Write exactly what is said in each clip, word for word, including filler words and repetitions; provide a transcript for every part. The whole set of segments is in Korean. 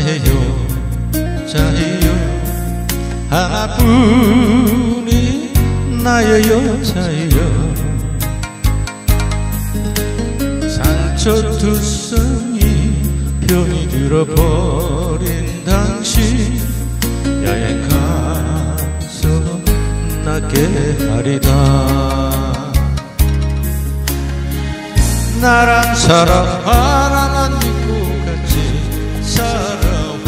나의 여자예요. 하나뿐인 나의 여자예요. 상처투성이 병이 들어버린 당신 여행 가서 낫게 하리다. 나란 사람 하나만 믿고 같이 살아오.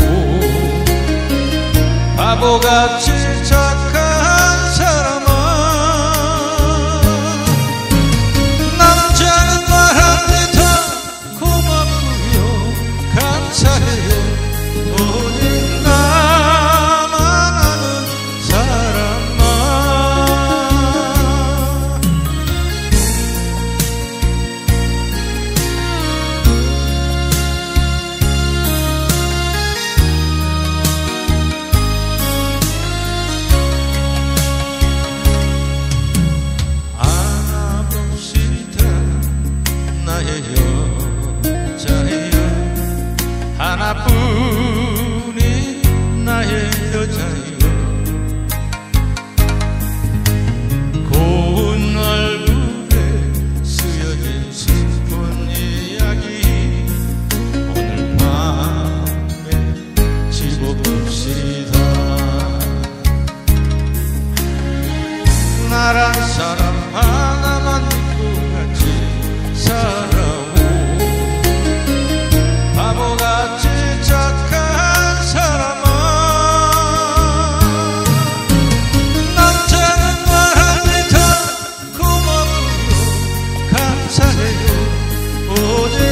바보같이 착한 사람아, 남자는 말한데 다 고맙고요 감사해요. 오직 나만 아는 사람아. 안아봅시다 나의 여자예요. 하나뿐인 나의 여자예요. 고운 얼굴에 쓰여진 슬픈 이야기 오늘 밤에 짚어봅시다. 나란 사람 하나만 믿고 같이 살아오. 바보같이 착한 사람아, 남자는 말합니다 고맙고요 감사해요. 오직